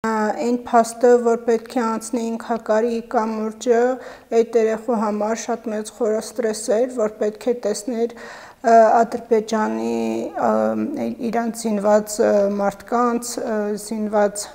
Այն փաստը, որ պետք է անցնի ինքակարի կամուրջը, այդ երեխու համար շատ մեծ խորաստրես էր, որ պետք է տեսներ Ադրբեջանի իրանց զինված մարդկանց, զինված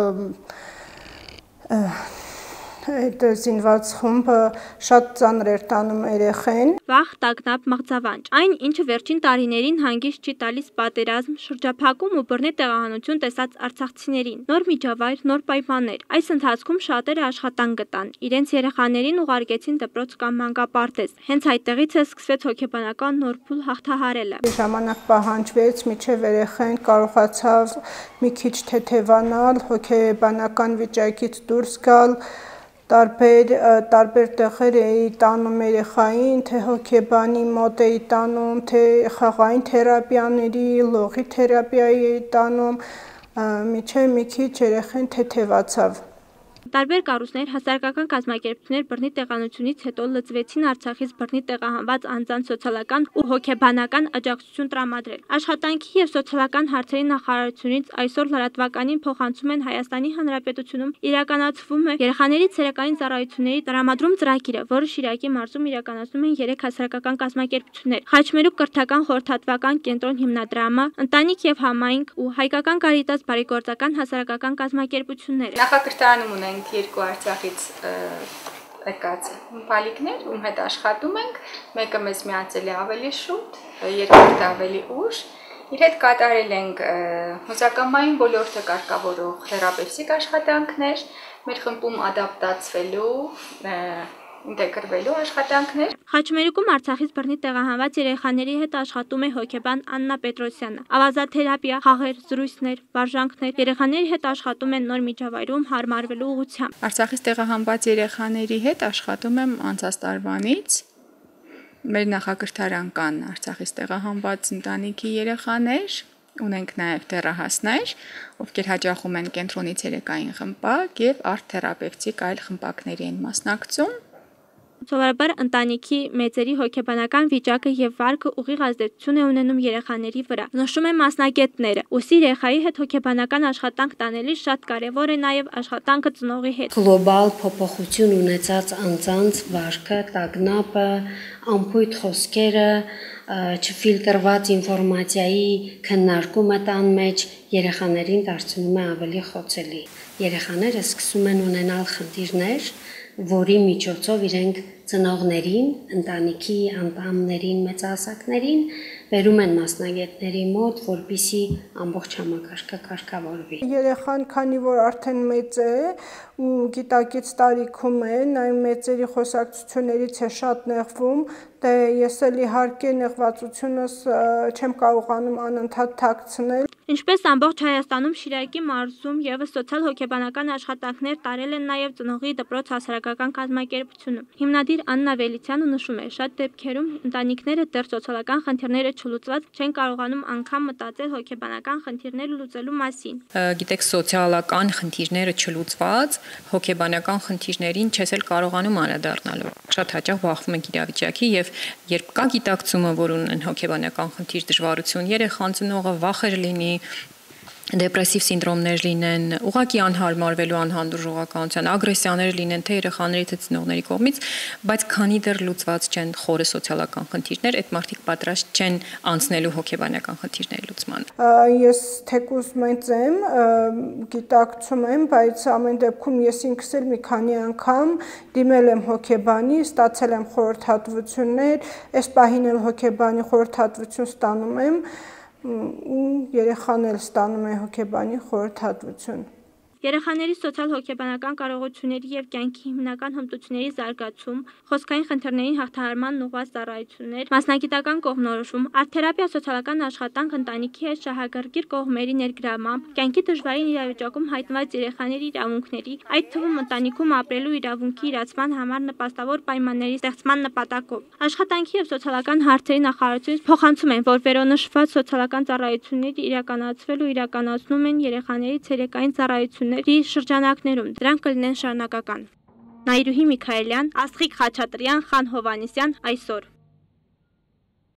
զինված խումբը շատ ծանր էր տանում երեխեն։ Վախ, տագնապ, մղձավանջ։ Այն, ինչը վերջին տարիներին հանգիստ չի տալիս պատերազմ, շրջափակում ու բռնի տեղահանություն տեսած արցախցիներին։ Նոր միջավայր, նոր պայմաններ։ Այս ընթացքում շատերը աշխատանք գտան։ Իրենց երեխաներին ուղարկեցին դպրոց կամ մանկապարտեզ։ Հենց այդտեղից է սկսվեց հոգեբանական նոր փուլ հաղթահարելը։ Ժամանակ պահանջվեց, մինչև երեխեն կարողացավ մի քիչ թեթևանալ, հոգեբանական վիճակից դուրս գալ, տարբեր տեղեր էի տանում երեխային, թե հոգեբանի մոտ էի տանում, թե խաղային թերապիաների, լողի թերապիայի էի տանում, մինչև մի քիչ երեխեն թեթևացավ։ Տարբեր կառույցներ, հասարակական կազմակերպություններ բռնի տեղանությունից հետո լծվեցին Արցախից բռնի տեղահանված անձանց սոցիալական ու հոգեբանական աջակցություն տրամադրել։ Աշխատանքի և սոցիալական հարցերի նախարարությունից այսօր լրատվականին փոխանցում են Հայաստանի Հանրապետությունում իրականացվում է երեխաների ցերեկային ծառայությունների տրամադրում ծրագիրը, որը Շիրակի մարզում իրականացնում են 3 հասարակական կազմակերպություններ՝ Խաչմերուկ կրթական խորհրդատվական կենտրոն հիմնադրամը, Ընտանիք և համայնք ու Հայկական Կարիտաս բարեգործական հասարակական կազմակերպությունները։ Նախակրթարանում ունենք 2 Արցախից եկած բալիկներ, ում հետ աշխատում ենք, մեկը մեզ միացել է ավելի շուտ, երկրորդը ավելի ուշ։ Իր հետ կատարել ենք հուզակամային ոլորտը կարգավորող թերապևտիկ աշխատանքներ, մեր խմբում ադապտացվելու, ինտեգրվելու աշխատանքներ։ Խաչմերուկում Արցախից բռնի տեղահանված երեխաների հետ աշխատում է հոգեբան Աննա Պետրոսյանը։ Ավազաթերապիա, խաղեր, զրույցներ, վարժանքներ, երեխաների հետ աշխատում են նոր միջավայրում հարմարվելու ուղղությամբ։ Արցախից տեղահանված երեխաների հետ աշխատում եմ անցած տարվանից։ Մեր նախակրթարան կան Արցախից տեղահանված ընտանիքի երեխաներ, ունենք նաև դեռահասներ, ովքեր հաճախում են կենտրոնի ցերեկային խմբակ եւ արտ-թերապևտիկ այլ խմբակների են մասնակցում։ Սովորաբար ընտանիքի մեծերի հոգեբանական վիճակը եւ վարկը ուղիղ ազդեցություն է ունենում երեխաների վրա։ Նշում են մասնագետները, ուսի երեխայի հետ հոգեբանական աշխատանք տանելիս շատ կարեւոր է նաեւ աշխատանքը ծնողի հետ։ Գլոբալ փոփոխություն ունեցած անձանց վարկը, տագնապը, անփույթ խոսքերը, չֆիլտրված ինֆորմացիայի քննարկումը տան մեջ երեխաներին դարձնում է ավելի խոցելի։ Երեխաները սկսում են ունենալ խնդիրներ, որի միջոցով իրենք ծնողներին, ընտանիքի անդամներին, մեծահասակներին բերում են մասնագետների մոտ, որպեսզի ամբողջ համակարգը կարգավորվի։ Երեխան, քանի որ արդեն մեծ է ու գիտակից տարիքում է, նայում մեծերի խոսակցություններից է շատ նեղվում, դե ես էլ իհարկե նեղվածությունս չեմ կարողանում անընդհատ թաքցնել։ Ինչպես ամբողջ Հայաստանում Շիրակի մարզում եւս սոցիալ-հոգեբանական աշխատանքներ տարել են նաեւ ծնողի դպրոց հասարակական կազմակերպությունը։ Հիմնադիր Աննա Վելիցյանը նշում է, շատ դեպքերում ընտանիքները դեռ սոցիալական խնդիրները չլուծված չեն կարողանում անգամ մտածել հոգեբանական խնդիրներ լուծելու մասին։ Գիտեք, սոցիալական խնդիրները չլուծված, հոգեբանական խնդիրներին չես էլ կարողանում անդրադառնալ։ Շատ հաճախ բախվում ենք իրավիճակի եւ երբ կա գիտակցումը, որ ունեն հոգեբանական խնդիր, դժվարություն, երեխան ծնողը վախեր լինի, դեպրեսիվ սինդրոմներ լինեն, ուղղակի անհարմարվելու անհանդուրժողականության, ագրեսիաներ լինեն թե երեխաների թե ծնողների կողմից, բայց քանի դեռ լուծված չեն խորը սոցիալական խնդիրներ, այդ մարդիկ պատրաստ չեն անցնելու հոգեբանական խնդիրների լուծման։ Ես թեկուզ մեծ եմ, գիտակցում եմ, բայց ամեն դեպքում ես ինքս էլ մի քանի անգամ դիմել եմ հոգեբանի, ստացել եմ խորհրդատվություններ, այս պահին էլ հոգեբանի խորհրդատվություն ստանում եմ, ու երեխան էլ ստանում է հոգեբանի խորհրդատվություն։ Երեխաների սոցիալ-հոգեբանական կարողությունների եւ կյանքի հիմնական հմտությունների զարգացում, խոսքային խնդիրների հաղթահարման ուղղված ծառայություններ, մասնագիտական կողմնորոշում, արտ-թերապիա, սոցիալական աշխատանք, ընտանիքի հետ շահագրգիռ կողմերի ներգրավմամբ, կյանքի դժվարին իրավիճակում հայտնված երեխաների իրավունքների, այդ թվում ընտանիքում ապրելու իրավունքի իրացման համար նպաստավոր պայմանների ստեղծման նպատակով։ Աշխատանքի եւ սոցիալական հարցերի նախարարությունից փոխանցում են, որ վերոնշված սոցիալական ծառայությունները իրականացվել ու իրականացնում են երեխաների ցերեկային ծառայություններ շրջանակներում, դրանք կլինեն շարունակական։ Նայիրուհի Միքայելյան, Աստղիկ Խաչատրյան, Խան Հովանեսյան, այսօր։